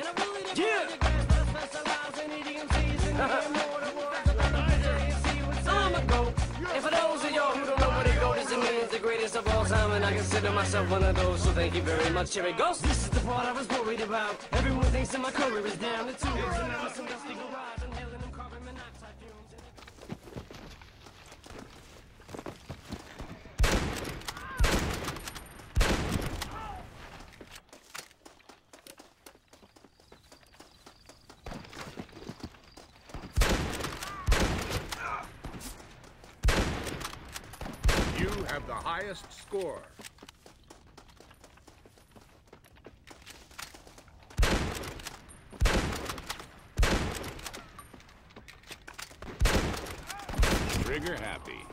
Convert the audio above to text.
Yeah! I'ma go. And for those of y'all who don't know what it goes, this means the greatest of all time, and I consider myself one of those, so thank you very much. Here it goes. This is the part I was worried about. Everyone thinks that my career is down the tubes, and I'm in some dusty garage, inhaling them carbon monoxide fumes. You have the highest score. Trigger happy.